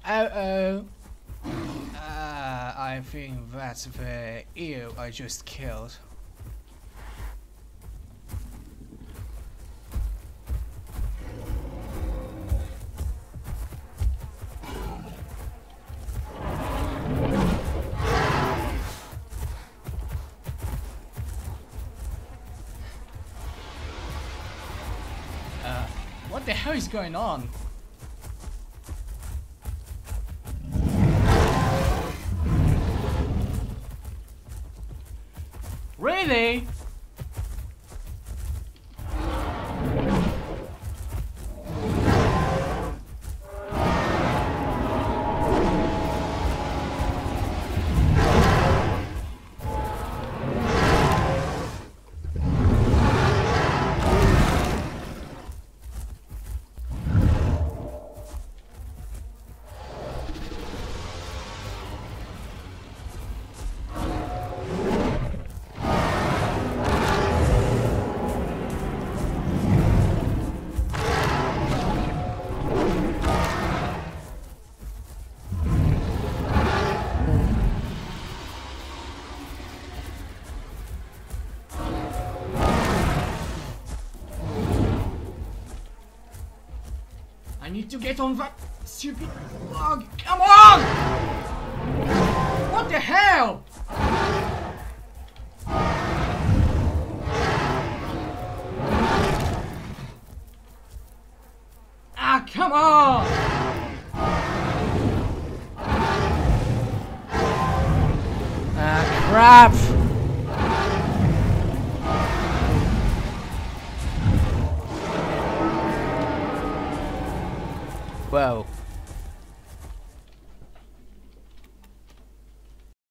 Uh-oh. I think that's the eel I just killed. What the hell is going on? Really? I need to get on that stupid log. Come on! What the hell? Ah, come on! Ah, crap!